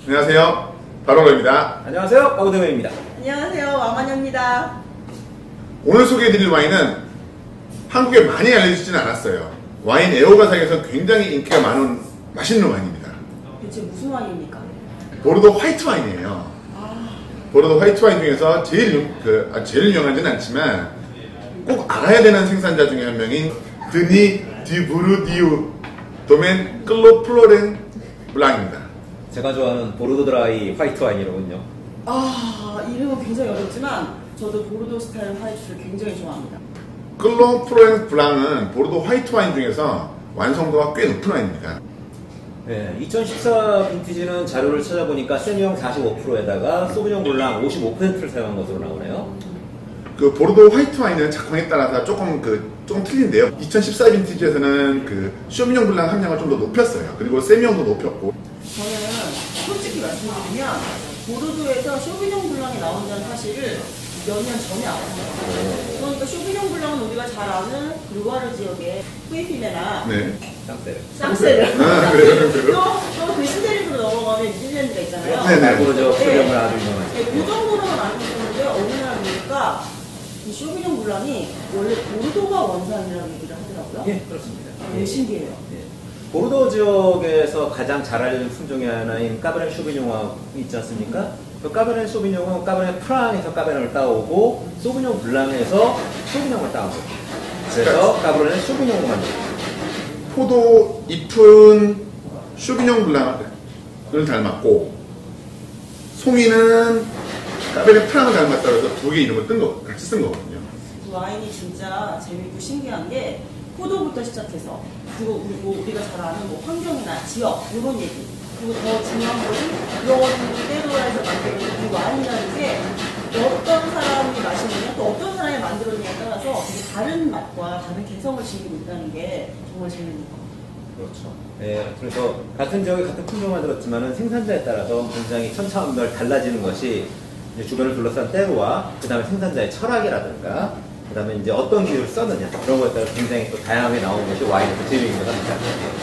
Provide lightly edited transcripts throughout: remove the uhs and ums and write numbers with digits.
안녕하세요. 바로로입니다. 안녕하세요. 박우대명입니다. 안녕하세요. 왕만여입니다. 오늘 소개해드릴 와인은 한국에 많이 알려지진 않았어요. 와인 애호가상에서 굉장히 인기가 많은 맛있는 와인입니다. 대체 무슨 와인입니까? 보르도 화이트 와인이에요. 보르도 화이트 와인 중에서 제일 유명하지는 않지만 꼭 알아야 되는 생산자 중에 한 명인 드니 디 부르디우 도멘 클로 플로렌 블랑입니다. 제가 좋아하는 보르도 드라이 화이트 와인이로군요. 이름은 굉장히 어렵지만 저도 보르도 스타일 화이트를 굉장히 좋아합니다. 클로 플로렌 블랑은 보르도 화이트 와인 중에서 완성도가 꽤 높은 와인입니다. 네, 2014 빈티지는 자료를 찾아보니까 세미형 45%에다가 소비뇽 블랑 55%를 사용한 것으로 나오네요. 그 보르도 화이트 와인은 작황에 따라서 조금 틀린데요. 2014 빈티지에서는 쇼미뇽 블랑 함량을 좀 더 높였어요. 그리고 세미형도 높였고. 저는 솔직히 말씀드리면 보르도에서 쇼비뇽 블랑이 나온다는 사실을 몇 년 전에 알았어요. 그러니까 쇼비뇽 블랑은 우리가 잘 아는 루아르 지역의 후이피네나 쌍세르 또 그 신데리로 넘어가면 뉴질랜드가 있잖아요. 네네. 보르도 쇼비뇽 아주 유명하죠. 그 정도로만 알고 있었는데 어느 날 보니까 이 쇼비뇽 블랑이 원래 보르도가 원산이라고 얘기를 하더라고요. 예, 그렇습니다. 되게 신기해요. 예. 보르도 지역에서 가장 잘 알려진 품종이 하나인 까베르네 쇼비뇽이 있지 않습니까? 그 까베르네 쇼비뇽은 까베르네 프랑에서 까베르네를 따오고 소비뇽 블랑에서 쇼비뇽을 따온 거죠. 그래서 까베르네 쇼비뇽을 만들었죠. 포도 잎은 쇼비뇽 블랑을 닮았고 송이는 까베르네 프랑을 닮았다고 해서 두 개 이름을 같이 쓴 거거든요. 그 와인이 진짜 재밌고 신기한 게 포도부터 시작해서 그리고 우리가 잘 아는 환경이나 지역 이런 얘기 그리고 더 중요한 것은 이런 때로에서 만드는 이 와인이라는 게 어떤 사람이 마시느냐 또 어떤 사람이 만들었느냐에 따라서 되게 다른 맛과 다른 개성을 지니고 있다는 게 정말 재밌는 것 같아요. 그렇죠. 네, 그래서 같은 지역에 같은 품종을 만들었지만은 생산자에 따라서 굉장히 천차만별 달라지는 것이 이제 주변을 둘러싼 때로와 그 다음에 생산자의 철학이라든가 그 다음에 이제 어떤 기술을 썼느냐 그런 것에 따라 굉장히 또 다양하게 나오는 것이 와인의 재미인 것 같습니다.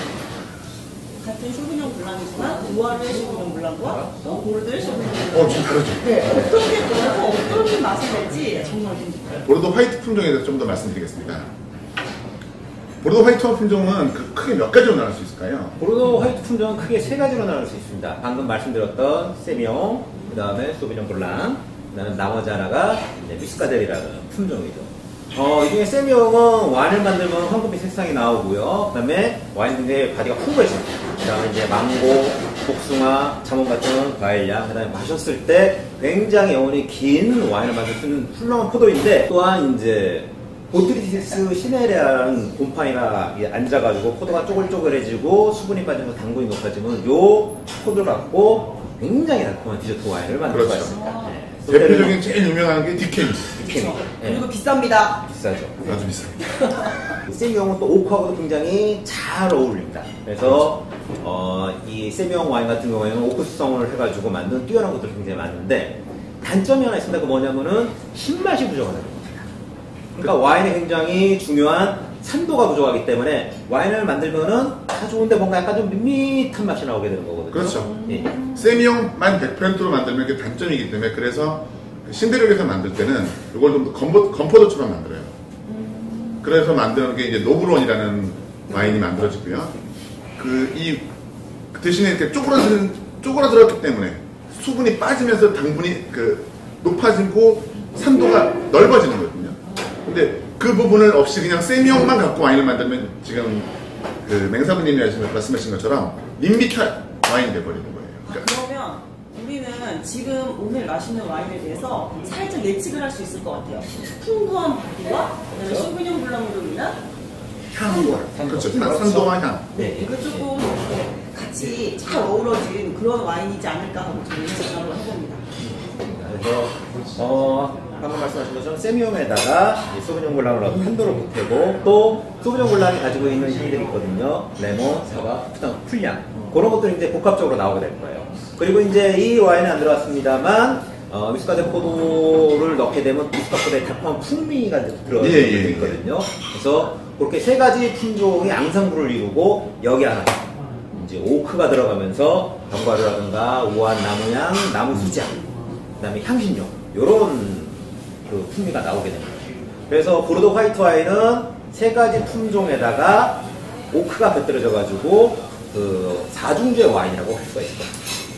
같은 쇼비뇽 블랑이지만 루아르의 쇼비뇽 블랑과 또 보르도의 쇼비뇽 블랑 좀 다르죠. 네, 어떤 게 들어서 어떤 맛이 날지 정말 궁금해요. 보르도 화이트 품종에 대해서 좀 더 말씀드리겠습니다. 보르도 화이트 품종은 크게 몇 가지로 나눌 수 있을까요? 보르도 화이트 품종은 크게 세 가지로 나눌 수 있습니다. 방금 말씀드렸던 세미뇽, 그 다음에 소비뇽 블랑, 그 다음에 나머지 하나가 미스카델이라는 품종이죠. 이 중에 세미뇽은 와인을 만들면 황금빛 색상이 나오고요. 그 다음에 와인 등의 바디가 풍부해집니다. 그 다음에 이제 망고, 복숭아, 자몽 같은 과일향, 그 다음에 마셨을 때 굉장히 영혼이 긴 와인을 만들 수 있는 훌륭한 포도인데 또한 이제 보트리티스 시네레라는 곰팡이가 앉아가지고 포도가 쪼글쪼글해지고 수분이 빠지면서 당분이 높아지면 요 포도를 갖고 굉장히 달콤한 디저트 와인을 만들 수가 있습니다. 네. 대표적인 제일 유명한 게 디케미. 그렇죠. 네. 그리고 비쌉니다. 비싸죠. 아주 비쌉니다. 세미뇽은 또 오크하고도 굉장히 잘 어울립니다. 그래서 이 세미뇽 와인 같은 경우에는 오크 수성을 해가지고 만든 뛰어난 것들이 굉장히 많은데 단점이 하나 있습니다. 그 뭐냐면은 신맛이 부족하다는 겁니다. 그러니까 와인에 굉장히 중요한 산도가 부족하기 때문에 와인을 만들면은 다 좋은데 뭔가 약간 좀 밋밋한 맛이 나오게 되는 거거든요. 그렇죠. 예. 세미뇽만 100%로 만들면 그게 단점이기 때문에 그래서 신데렐에서 만들 때는 이걸 좀 더 건포도처럼 만들어요. 그래서 만드는 게 이제 노브론이라는 와인이 만들어지고요. 대신에 이렇게 쪼그라들었기 때문에 수분이 빠지면서 당분이 높아지고 산도가 넓어지는 거거든요. 근데 그 부분을 없이 그냥 세미뇽만 갖고 와인을 만들면 지금 맹사부님이 말씀하신 것처럼 밋밋한 와인이 돼버리는 거예요. 그러면 우리는 지금 오늘 마시는 와인에 대해서 살짝 예측을 할 수 있을 것 같아요. 풍부한 바디와 그다음에 쇼비뇽 블랑으로 인한 향과 그렇죠. 산도와 향. 네, 이거 조금 같이 잘 어우러진 그런 와인이지 않을까 하고 저는 생각을 해봅니다. 그래서 방금 말씀하신 것처럼 세미뇽에다가 소비뇽 블랑을 넣어서 한도를 보태고 또 소비뇽 블랑이 가지고 있는 향들이 있거든요. 레몬, 사과, 풀향 그런 것들이 이제 복합적으로 나오게 될 거예요. 그리고 이제 이 와인은 안 들어갔습니다만 미스카델 포도를 넣게 되면 미스카 포도의 달콤한 풍미가 들어가게 되어 있거든요. 그래서 그렇게 세 가지 품종이 앙상블을 이루고 여기 하나 이제 오크가 들어가면서 견과류라든가 우아한 나무향, 나무 수장, 그다음에 향신료 이런 그 풍미가 나오게 됩니다. 그래서 보르도 화이트 와인은 세 가지 품종에다가 오크가 곁들여져 가지고 그 4중주의 와인이라고 할 수가 있어요.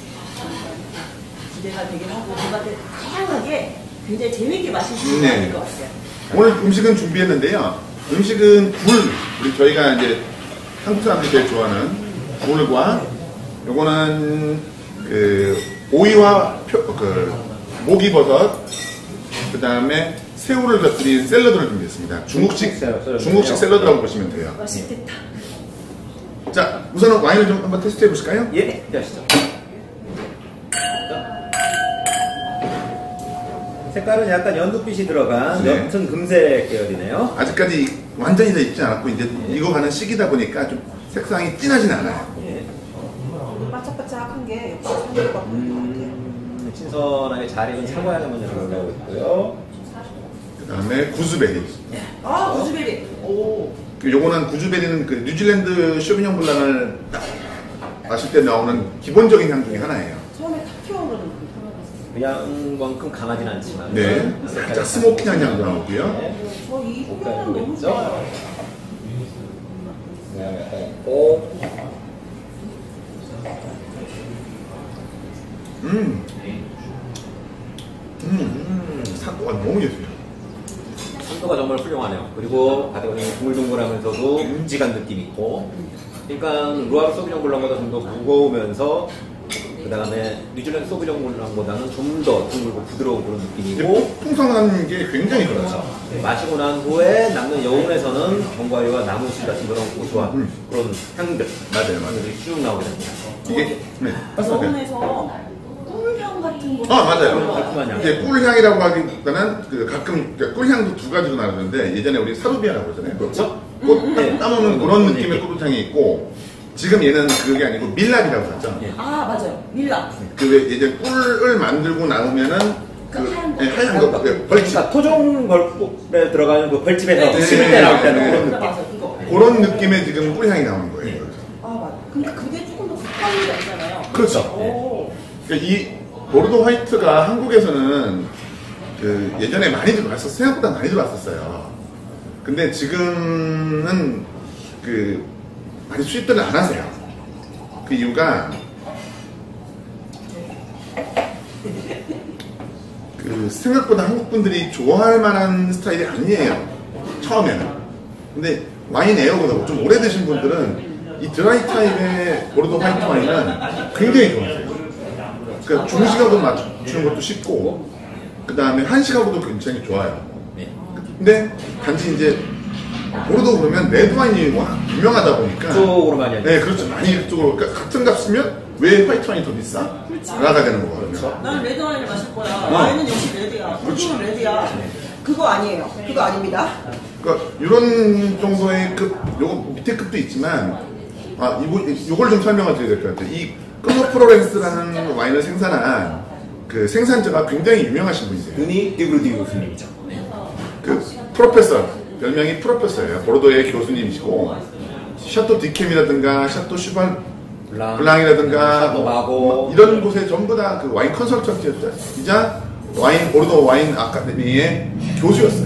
기대가 되긴 하고 뭔가 다양하게 굉장히 재밌게 마실 수 있는 것 같아요. 오늘 음식은 준비했는데요. 음식은 우리 저희가 이제 한국 사람들이 제일 좋아하는 굴과 요거는 그 오이와 모기버섯 그 다음에 새우를 곁들인 샐러드를 준비했습니다. 중국식 샐러드라고 보시면 돼요. 맛있겠다. 자, 우선은 와인을 좀 한번 테스트 해보실까요? 예, 하시죠. 색깔은 약간 연두빛이 들어간 네. 옅은 금색 계열이네요. 아직까지 완전히 다 익지 않았고 이제 익어가는 시기다 보니까 좀 색상이 진하진 않아요. 예. 바짝바짝한 게 역시 산미가 같아요. 신선하게 잘 익은 사과향이 먼저 올라오고 있고요. 그 다음에 구즈베리. 아, 구즈베리. 오. 요거는 구즈베리는 그 뉴질랜드 쇼비뇽 블랑을 딱 마실 때 나오는 기본적인 향 중에 하나예요. 처음에 탁 튀어오르는 그 향만큼 강하진 않지만. 네, 살짝 스모키한 향도 나오고요. 네. 저이 소금은 너무 좋아요. 산도가 너무 예술이에요. 산도가 정말 훌륭하네요. 그리고 바닥이 동글동글하면서도 묵직한 느낌이 있고, 그러니까 루아르 소비뇽 블랑보다 좀 더 무거우면서 그 다음에 뉴질랜드 소비뇽 블랑보다는 좀 더 둥글고 부드러운 그런 느낌이고 풍성한 게 굉장히 그렇죠. 그렇죠. 마시고 난 후에 남는 여운에서는 견과류와 나무씨 같은 그런 고소한 그런 향들 맞아요. 쭉 나오게 됩니다. 이게 네. 저번에서 꿀향 같은 거. 아 맞아요. 달콤한 향. 이제 꿀향이라고 하기보다는 그 가끔 그러니까 꿀향도 두 가지로 나누는데 예전에 우리 사루비아라고 하잖아요. 그렇죠? 꽃 네. 따먹는 그런 느낌의 꿀향이 있고 지금 얘는 그게 아니고 밀랍이라고 하죠. 예. 아, 맞아요. 밀랍. 그 왜 이제 꿀을 만들고 나오면은 그 하얀 거. 하얀 거 벌집 그러니까 토종 벌꿀에 들어가는 그 벌집에서 네. 씹을 때 나올 때는 네. 그런 느낌. 맞아, 그거. 그런 느낌의 지금 꿀향이 나오는 거예요. 아, 맞아. 근데 그게 조금 더 국한미가 있잖아요. 그렇죠. 오. 그러니까 이 보르도 화이트가 한국에서는 그 예전에 많이 들어왔었어요. 생각보다 많이 들어왔었어요. 근데 지금은 그 많이 수입들을 안 하세요. 그 이유가 그 생각보다 한국 분들이 좋아할 만한 스타일이 아니에요. 처음에는. 근데 와인 에어보다 좀 오래 드신 분들은 이 드라이 타입의 보르도 화이트 와인은 굉장히 좋아하세요. 그러니까 중식하고 맞추는 것도 쉽고 그 다음에 한식하고도 굉장히 좋아요. 근데 단지 이제 보르도 그러면 레드 와인이 워낙 유명하다 보니까 쪽으로 많이 알죠. 네 그렇죠. 많이 이쪽으로 그러니까 같은 값이면 왜 화이트 와인이 더 비싸? 나가야 되는 거거든요. 나는 레드 와인을 마실 거야. 와인은 역시 레드야. 보통은 레드야. 그거 아니에요. 그거 아닙니다. 그러니까 이런 정도의 급, 요거 밑에 급도 있지만 요걸 좀 설명을 드려야 될 것 같아요. 이 클로 프로렌스라는 와인을 생산한 그 생산자가 굉장히 유명하신 분이세요. 눈이 디그루디 교수님이죠. 그 프로페서, 별명이 프로페서예요. 보르도의 교수님이시고 샤또 디캠이라든가 샤또 슈발 블랑이라든가 샤또 마고 이런 곳에 전부 다 그 와인 컨설턴트이자 보르도 와인 아카데미의 교수였어요.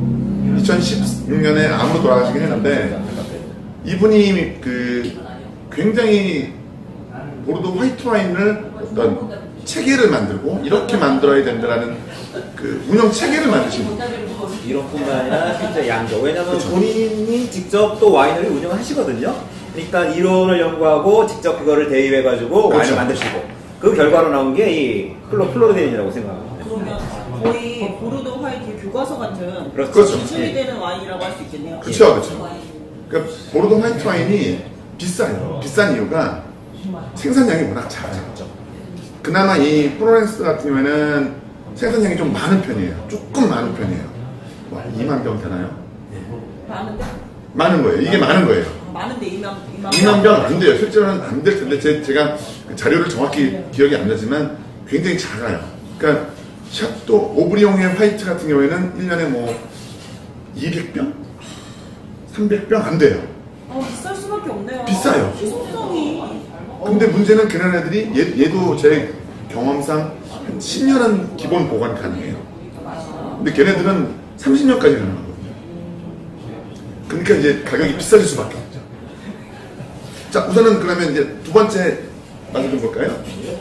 2016년에 암으로 돌아가시긴 했는데 이분이 그 굉장히 보르도 화이트 와인을 어떤 체계를 만들고 이렇게 만들어야 된다라는 그 운영 체계를 만드신 분. 이론뿐만 아니라 실제 양조. 왜냐하면 본인이 직접 또 와이너리 운영하시거든요. 그러니까 이론을 연구하고 직접 그거를 대입해가지고 그렇죠. 와인을 만드시고 그 결과로 나온 게 이 플로르데인이라고 생각합니다. 그러면 거의 보르도 화이트 교과서 같은 그렇죠. 기준이 네. 되는 와인이라고 할 수 있겠네요. 그렇죠, 그렇죠. 그러니까 보르도 화이트 와인이 비싸요. 비싼 이유가 생산량이 워낙 작아요. 그나마 이 프로렌스 같은 경우에는 생산량이 좀 많은 편이에요. 조금 많은 편이에요. 와, 2만 병 되나요? 많은데? 많은 거예요. 이게 많은 거예요. 많은데 2만 병 안 돼요. 실제로는 안 될 텐데 제가 그 자료를 정확히 기억이 안 나지만 굉장히 작아요. 그러니까 샤또 오브리옹의 화이트 같은 경우에는 1년에 뭐 200병? 300병 안 돼요. 비쌀 수밖에 없네요. 비싸요. 희소성이 근데 문제는 걔네들이 얘도 제 경험상 한 10년은 기본 보관 가능해요. 근데 걔네들은 30년까지 가능하거든요. 그러니까 이제 가격이 비싸질 수밖에 없죠. 자, 우선은 그러면 이제 두 번째 맛을 좀 볼까요?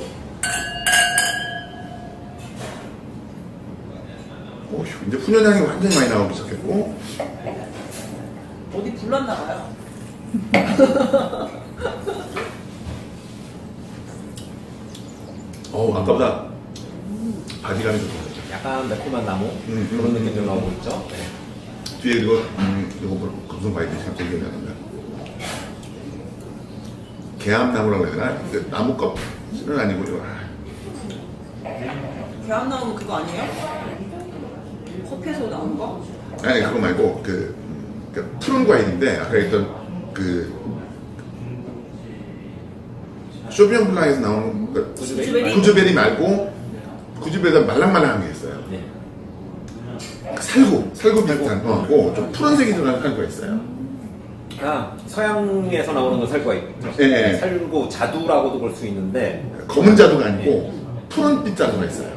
오휴, 이제 훈연향이 완전히 많이 나오기 시작했고. 어디 불났나 봐요. 아까보다 바디감이 좀 좋아졌죠. 약간 매콤한 나무 그런 느낌 좀 나오고 있죠. 네. 뒤에 이거 무슨 과일인지 갑자기 기억이 안 난다. 개암나무라고 해야 되나? 그 나무 껍질은 아니고 이거. 계란 나오면 그거 아니에요? 커피에서 나온 거? 아니 그거 말고 그 푸른 과일인데 아까 했던 그 쇼비뇽 블랑에서 나온 그 구즈베리? 구즈베리 말고 구즈베리가 말랑말랑한 게 있어요. 네. 살구 비슷한 거고 좀 푸른색이 들어간 거 있어요. 아, 서양에서 나오는 건 살구가 있죠. 네. 살구 자두라고도 볼 수 있는데 검은 자두가 아니고 푸른빛 자두가 있어요.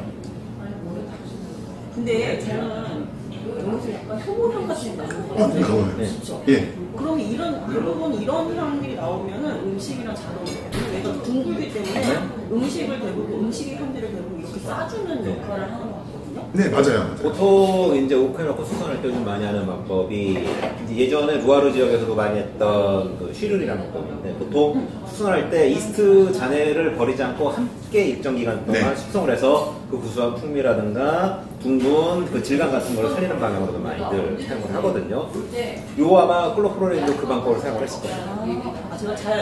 근데 저는 여기서 약간 효모향 같은 게 나는 거 같아요. 그거요. 네. 진짜. 예. 그러면 대부분 이런 향들이 나오면은 음식이랑 잘 어울려요. 얘가 둥글기 때문에 음식의 향들을 대부분 이렇게 싸주는 역할을 하는 것 같거든요. 네, 맞아요. 보통 이제 오크해놓고 수선할 때 좀 많이 하는 방법이 이제 예전에 루아르 지역에서도 많이 했던 그 쉬른이라는 방법인데 보통 수선할 때 이스트 잔해를 버리지 않고 함께 일정 기간 동안 숙성을 해서 그 구수한 풍미라든가 둥근 그 질감 같은 걸 살리는 방향으로도 많이들 사용을 하거든요. 요 아마 클로프로렌도 그 방법을 사용을 했을 거예요. 제가 잘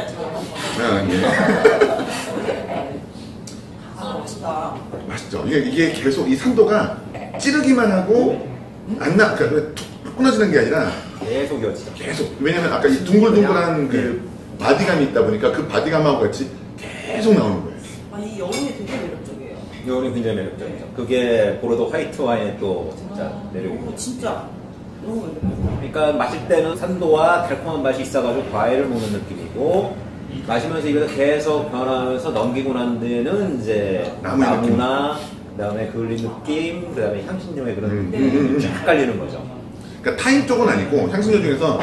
맛있다. 맛있죠. 이게 계속 이 산도가 찌르기만 하고 그러니까 툭 끊어지는 게 아니라 계속 이어지죠. 계속. 왜냐면 아까 이 둥글둥글한 그 바디감이 있다 보니까 그 바디감하고 같이 계속 나오는 거예요. 이 여운이 되게 매력적이에요. 요리 굉장히 매력적이죠. 그게 보르도 화이트 와인의 또 진짜 매력이고. 진짜 너무 매력적이에요. 그러니까 마실 때는 산도와 달콤한 맛이 있어가지고 과일을 먹는 느낌이고 마시면서 입에서 계속 변하면서 넘기고 난 데는 이제 나무나 그다음에 그을린 느낌, 그다음에 향신료의 그런 느낌이 쫙 깔리는 거죠. 그러니까 타임 쪽은 아니고 향신료 중에서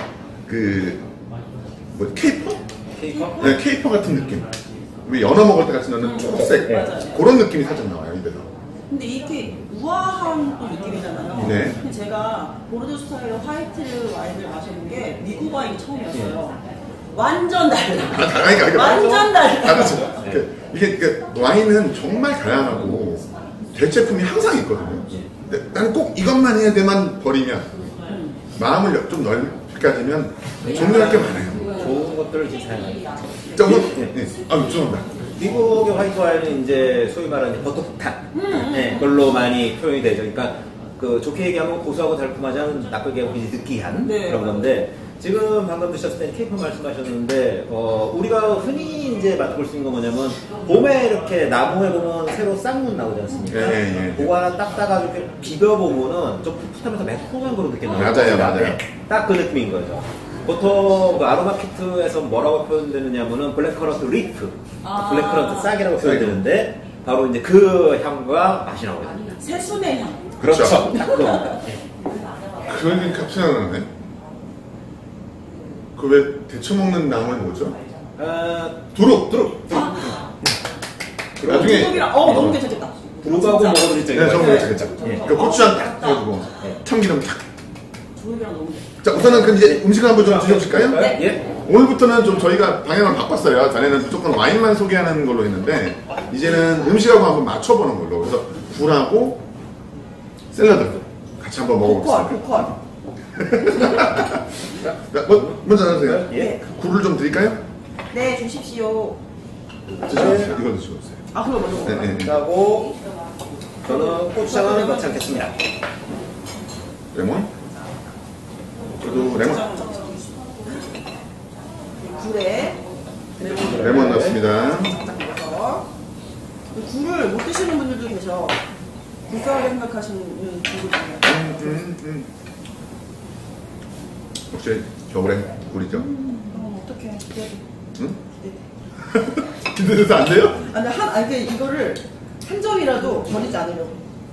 케이퍼? 케이커? 네, 케이퍼 같은 느낌. 왜 연어 먹을 때 같이 넣는 초록색 맞아요. 그런 느낌이 살짝 나와요 입에서. 근데 이게 우아한 또 느낌이잖아요. 네. 근데 제가 보르도 스타일의 화이트 와인을 마셔본 게 미국 와인이 처음이었어요. 완전 달라. 완전 달라. 다르죠. 이게 와인은 정말 다양하고 대체품이 항상 있거든요. 근데 나는 꼭 이것만 해야 돼만 버리면 마음을 좀 넓게 되면 종류할 게 많아요. 좋은 것들을 지금 사용하죠. 자, 죄송합니다. 미국의 화이트 와인은 이제 소위 말하는 버터폭탄 네, 그걸로 많이 표현이 되죠. 그러니까 그 좋게 얘기하면 고소하고 달콤하지 않은 나쁘게 하고 느끼한 그런 건데 지금 방금 드셨을 때 케이퍼 말씀하셨는데 우리가 흔히 이제 맛볼 수 있는 건 뭐냐면 봄에 이렇게 나무에 보면 새로 쌍문 나오지 않습니까? 그거 하나 딱 따가지고 이렇게 비벼보면은 좀 풋풋하면서 매콤한 그런 느낌이 나요. 맞아요. 딱 그 느낌인 거죠. 보통 그 아로마키트에서 뭐라고 표현되느냐면은 블랙커런트 리프, 블랙커런트 싹이라고 표현되는데 바로 이제 그 향과 맛이 나오거든요. 새순의 향. 그렇죠. 딱 그거. 그런 게 갑자기 생각나네. 그 왜 데쳐 먹는 나무는 뭐죠? 두릅. 나중에 두릅이랑 너무 괜찮겠다. 두릅하고 먹어도 진짜 네, 저거 괜찮죠. 그 고추장 딱 해가지고 참기름 탁. 두릅이랑 너무 괜찮다. 자, 우선은 그럼 이제 음식을 한번 좀 드셔보실까요? 네. 예. 오늘부터는 좀 저희가 방향을 바꿨어요. 전에는 무조건 와인만 소개하는 걸로 했는데 이제는 음식하고 한번 맞춰보는 걸로. 그래서 굴하고 샐러드 같이 한번 먹어보겠습니다. 보컬. 자, 먼저 하세요. 예. 굴을 좀 드릴까요? 네, 주십시오. 드셔보세요. 이거 드셔보세요. 그럼 먼저 먹어요. 네. 하고 저는 고추장은 넣지 않겠습니다. 레몬? 저도 레몬. 굴에 레몬 넣습니다. 굴을 못 드시는 분들도 계셔. 불쌍하게 생각하시는 분들도 있어요. 혹시 겨울에 굴이죠? 어떡해. 응? 기대돼서 안 돼요? 아니 아니 이거를 한 점이라도 버리지 않으려고.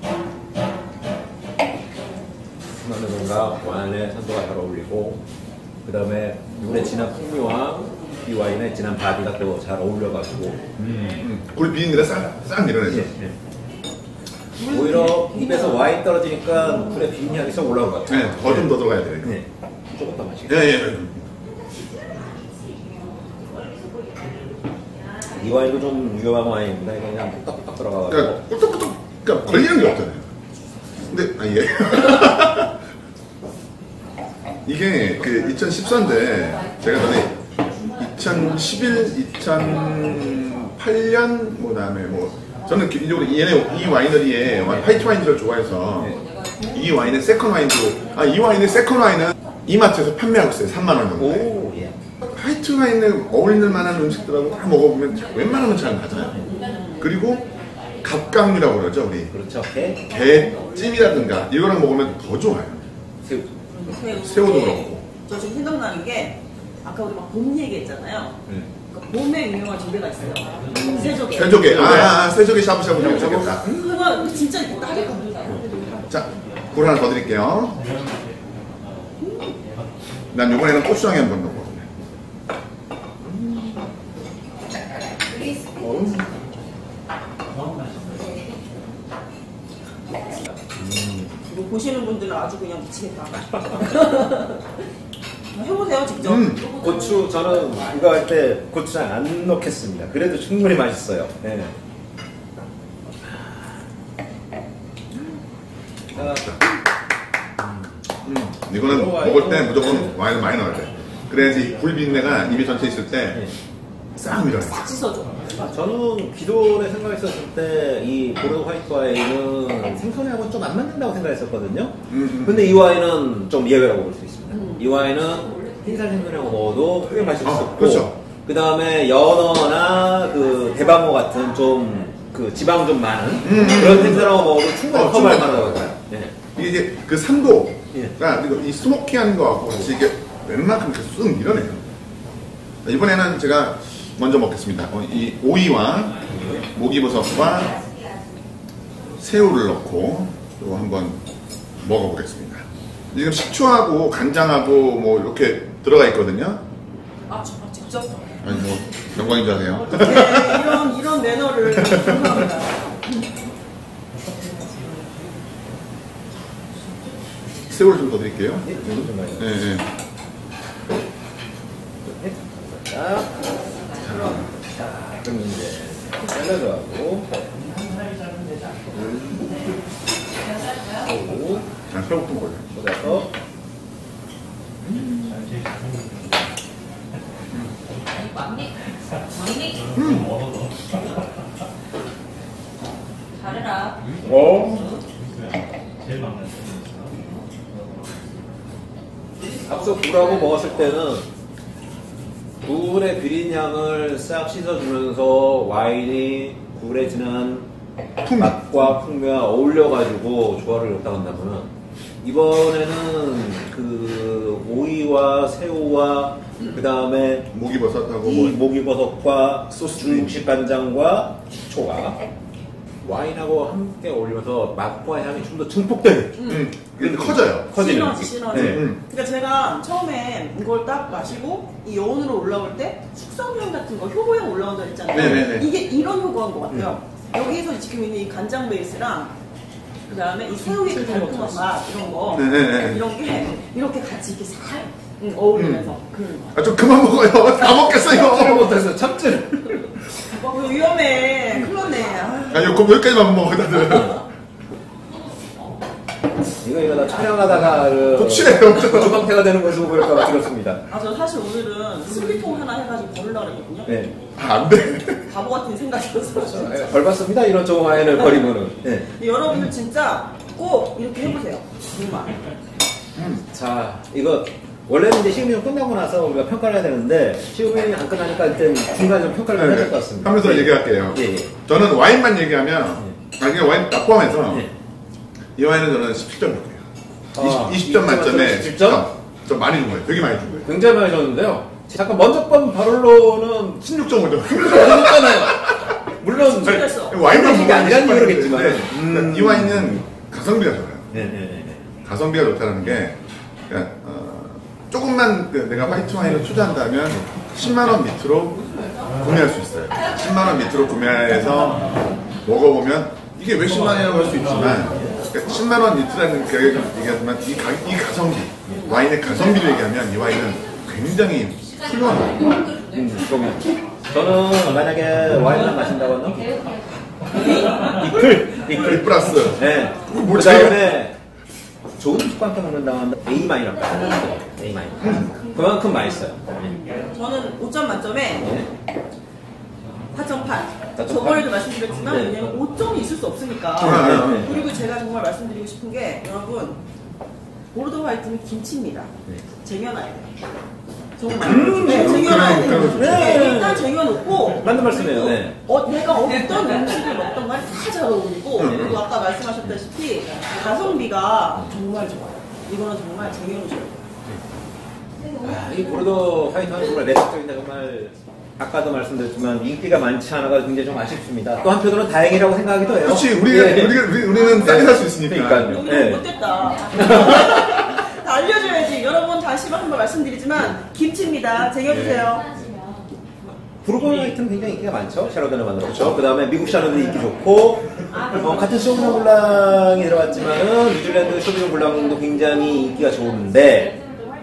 어느 정도 와인의 산도가 잘 어울리고 그 다음에 물의 진한 풍미와 이 와인의 진한 바디가 또 잘 어울려가지고 굴 비린내가 싹 밀어내죠. 오히려 입에서 와인 떨어지니까 굴의 비린내가 좀 올라올 것 같아요. 네, 더 좀 더 들어가야 돼요. 네. 조금 더 마시겠습니다. 예. 이 와인도 좀 위험한 와인입니다. 이거 그냥 뚝딱뚝딱 들어가가지고. 그러니까 꿀떡꿀떡 그러니까 걸리는 게 없잖아요. 근데 예. 이게 그 2014인데 제가 전에 2011, 2008년 그다음에 뭐 저는 개인적으로 이 와이너리의 화이트 와인들을 좋아해서 이 와인의 세컨 와인도 이 와인의 세컨 와인은 이마트에서 판매하고 있어요. 3만 원 정도. 오, 예. 화이트 와인에 어울릴 만한 음식들하고 다 먹어보면 웬만하면 잘 맞아요. 그리고 갑각류라고 그러죠, 우리. 그렇죠. 게, 게찜이라든가 이거랑 먹으면 더 좋아요. 새우. 새우도 그렇고. 저 지금 생각나는 게 아까 우리 막 봄 얘기했잖아요. 그러니까 봄에 유명한 조개가 있어요. 새조개. 새조개. 새조개 샤브샤브 좀 좋겠다. 그거 진짜 딱이거든요. 자, 굴 하나 더 드릴게요. 난 이번에는 고추장에 한번 넣어볼게요. 이거 보시는 분들은 아주 그냥 미치겠다. 해보세요, 직접. 고추, 저는 이거 할 때 고추장 안 넣겠습니다. 그래도 충분히 맛있어요. 네. 이거는 먹을 때 무조건 와인을 많이 넣어야 돼. 그래야지 굴 비린내가 입에 전체 있을 때 싹 밀어내. 싹 씻어줘. 저는 기존에 생각했었을 때 이 보르도 화이트 와인은 생선하고는 좀 안 맞는다고 생각했었거든요. 근데 이 와인은 좀 예외라고 볼 수 있습니다. 이 와인은 흰살 생선하고 먹어도 크게 맛있을 수 있고, 그렇죠. 그 다음에 연어나 그 대방어 같은 좀 그 지방 좀 많은 그런 생선하고 먹어도 충분히 커버할 만하다고 봐요. 네. 이게 이제 그 산도가 예. 그리고 이 스모키한 거하고 같이 이게 웬만큼 이렇게 쑥 밀어내요. 이번에는 제가 먼저 먹겠습니다. 이 오이와 목이버섯과 새우를 넣고 또 한번 먹어보겠습니다. 지금 식초하고 간장하고 뭐 이렇게 들어가 있거든요. 아, 정말 직접. 아니 뭐 영광인 줄 아세요? 네, 이런 매너를 감사합니다. 새우를 좀 더 드릴게요. 예, 이거 좀 많이 네. 자, 그럼 이제 샐러드 하고 새우 새우부터 먹어요. 쏟아서 잘해라. 앞서 굴하고 먹었을 때는 굴의 비린 향을 싹 씻어주면서 와인이 굴의 진한 맛과 풍미와 어울려가지고 조화를 이뤘다 한다면은 이번에는 그 오이와 새우와 그 다음에 목이버섯하고 이 뭐 목이버섯과 소스 중국식 간장과 식초가 와인하고 함께 어울리면서 맛과 향이 좀 더 증폭되는 이게 커져요. 커지는 시너지. 네. 그러니까 제가 처음에 이걸 딱 마시고 이 여운으로 올라올 때 숙성향 같은 거, 효고향 올라온다 했잖아요. 네네네. 이게 이런 효과인 것 같아요. 여기서 지금 있는 이 간장 베이스랑 그 다음에 이 새우의 그 달콤한 맛 이런 거 네네네. 이런 게 이렇게 같이 이렇게 살 어울리면서 그런 거. 좀 그만 먹어요. 다 먹겠어 참지를 이거. 못해서 참지를 이거 위험해. 큰일 났네. 아니 그럼 여기까지만 먹어 다들. 이거 다 촬영하다가 그 독실해요. 주방태가 되는 것으로 보일까봐 들었습니다. 저 사실 오늘은 슬리통 하나 해가지고 버리려고 그랬거든요. 네. 안 돼. 바보 같은 생각이었어요. 벌 받습니다. 이런 좋은 와인을 버리면은. 네. 여러분들 진짜 꼭 이렇게 해보세요. 정말. 자, 이거 원래는 이제 시음이 끝나고 나서 우리가 평가를 해야 되는데 시음이 안 끝나니까 일단 중간에 좀 평가를 해야 될 것 같습니다. 하면서 얘기할게요. 예, 예. 저는 와인만 얘기하면 그냥 와인 딱 포함해서 예. 이 와인은 저는 17점 줄게요. 20점 20점 만점에 17점? 좀 많이 준 거예요. 되게 많이 준 거예요. 굉장히 많이 줬는데요. 잠깐 먼저 번 바롤로는 16.5점. 어렵잖아요. 물론 그랬어. 와인만 이게 아니라는 보면 이유겠지만. 이 와인은 가성비가 좋아요. 네네네. 가성비가 좋다는 게 그러니까, 조금만 내가 화이트 와인을 투자한다면 10만 원 밑으로 구매할 수 있어요. 10만 원 밑으로 구매해서 먹어보면 이게 왜 10만 원이라고 할 수 있지만 그러니까 10만 원 밑이라는 가격을 얘기하지만 이 가성비 와인의 가성비를 얘기하면 이 와인은 굉장히 훌륭한 와인. 저는 만약에 와인을 마신다고 하면 이 플러스 네. 뭐 그 다음에 좋은 음식과 함께 먹는다고 하면 A-라고 하죠. A-. 그만큼 맛있어요. 저는 5점 만점에 4.8. 4.8. 저번에도 말씀드렸지만 네. 왜냐면 5점이 있을 수 없으니까. 네. 그리고 제가 정말 말씀드리고 싶은 게 여러분 보르도 화이트는 김치입니다. 네. 쟁여놔야 돼요. 정말. 네, 쟁여놔야 돼요. 네, 일단 쟁여놓고 맞는 말씀이에요. 그리고 네. 내가 어떤 음식을 먹던 간에 다 잘 어울리고 그리고 아까 말씀하셨다시피 가성비가 정말 좋아요. 이거는 정말 쟁여놓으셔야 돼요. 이 보르도 화이트는 정말 매력적인데 정말 아까도 말씀드렸지만 인기가 많지 않아가 굉장히 좀 아쉽습니다. 또 한편으로는 다행이라고 생각하기도 해요. 그렇지 예. 우리는 싸게 살 수 있으니까. 그러니까요. 우리는 네. 못됐다. 다 알려줘야지. 여러분 다시 한번 말씀드리지만 김치입니다. 쟁여주세요. 부르고뉴 화이트는 굉장히 인기가 많죠. 샤르도네 만들었죠. 그 다음에 미국 샤르도 인기 좋고 같은 쇼비뇽 블랑이 들어갔지만은 뉴질랜드 쇼비뇽 블랑도 굉장히 인기가 좋은데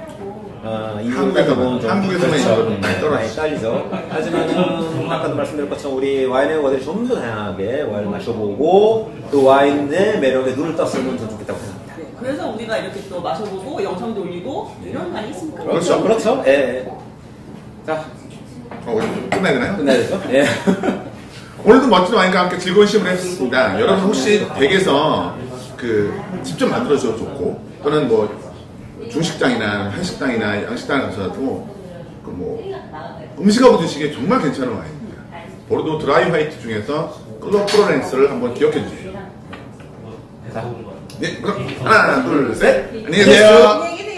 한국에서만 많이 떨어지죠. 딸리죠. 하지만은 아까도 말씀드린 것처럼 우리 와인의 워들이 좀 더 다양하게 와인을 마셔보고 또 와인의 매력에 눈을 떴으면 더 좋겠다고 생각합니다. 네, 그래서 우리가 이렇게 또 마셔보고 영상도 올리고 이런 거 아니겠습니까? 그렇죠. 예. 자, 끝나야 되나요? 끝나야 되죠? 예. 오늘도 멋진 와인과 함께 즐거운 시험을 했습니다. 여러분 혹시 댁에서 직접 만들어서 좋고 또는 뭐 중식당이나 한식당이나 양식당에 가서도 음식하고 드시기에 정말 괜찮은 와인입니다. 보르도 드라이 화이트 중에서 클럽 프로렌스를 한번 기억해 주세요. 네, 그럼 하나, 둘, 셋. 안녕히 계세요. 안녕히 계세요.